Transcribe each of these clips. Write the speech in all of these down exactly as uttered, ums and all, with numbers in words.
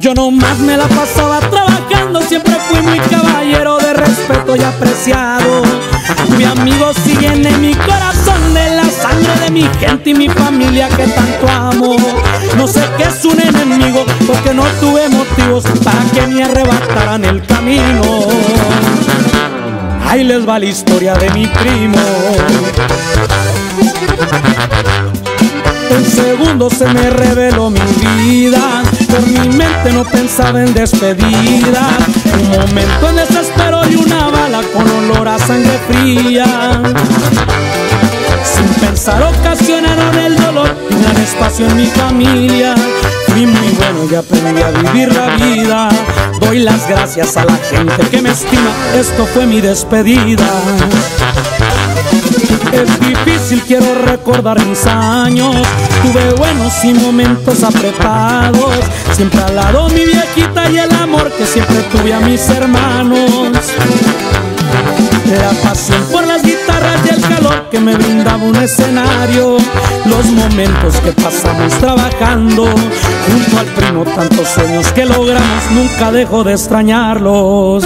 Yo nomás me la pasaba trabajando, siempre fui muy caballero, de respeto y apreciado. Mi amigo siguen en mi corazón, de la sangre de mi gente y mi familia que tanto amo. No sé qué es un enemigo, porque no tuve motivos para que me arrebataran el camino. Ahí les va la historia de mi primo. En segundos se me reveló mi vida, por mi mente no pensaba en despedida. Un momento en desespero y una bala con olor a sangre fría. Sin pensar ocasionaron el dolor y un gran espacio en mi familia. Fui muy bueno y aprendí a vivir la vida. Doy las gracias a la gente que me estima, esto fue mi despedida. Es difícil, quiero recordar mis años. Tuve buenos y momentos apretados. Siempre al lado mi viejita y el amor que siempre tuve a mis hermanos. La pasión por las guitarras y el calor que me brindaba un escenario. Los momentos que pasamos trabajando junto al primo, tantos sueños que logramos, nunca dejo de extrañarlos.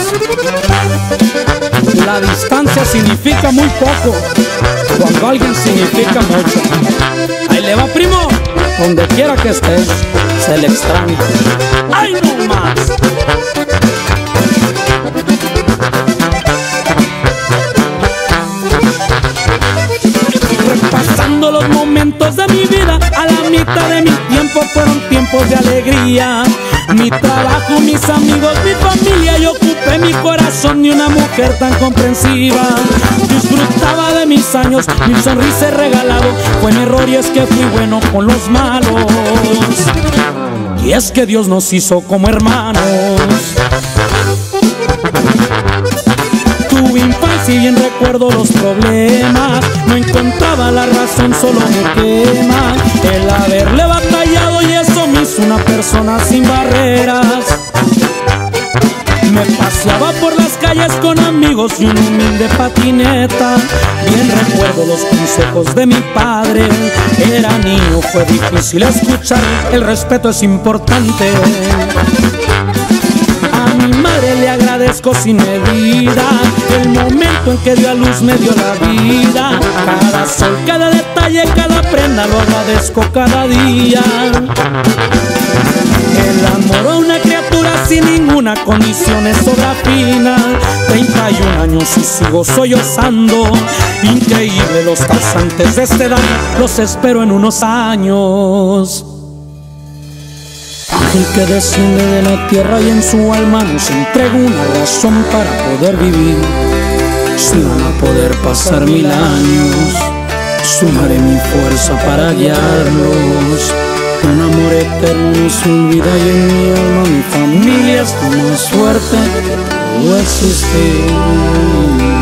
La distancia significa muy poco cuando alguien significa mucho. Ahí le va, primo, donde quiera que estés, se le extraña. ¡Ay, no más! Repasando los momentos de mi vida, a la mitad de mi tiempo fueron tiempos de alegría. Mi trabajo, mis amigos, mi familia, yo ocupé mi corazón de una mujer tan comprensiva. Disfrutaba de mis años, mi sonrisa he regalado. Fue mi error y es que fui bueno con los malos. Y es que Dios nos hizo como hermanos. Tuve infancia y bien recuerdo los problemas. No encontraba la razón, solo me quema el haberle batallado, y eso me hizo una persona sin barreras. Me paseaba por las calles con amigos y una humilde patineta. Bien recuerdo los consejos de mi padre. Era niño, fue difícil escuchar, el respeto es importante. A mi madre le agradezco sin medida el momento en que dio a luz, me dio la vida. Cada sol, cada detalle, cada prenda lo agradezco cada día. El amor a una criatura sin ninguna condición es obra fina. Treinta y un años y sigo sollozando. Increíble, los causantes de este daño los espero en unos años. Ángel que desciende de la tierra y en su alma nos entrega una razón para poder vivir. Si van a poder pasar mil años, sumaré mi fuerza para guiarlos. Un amor eterno no se olvida y en mi alma mi familia es lo más fuerte que pudo existir.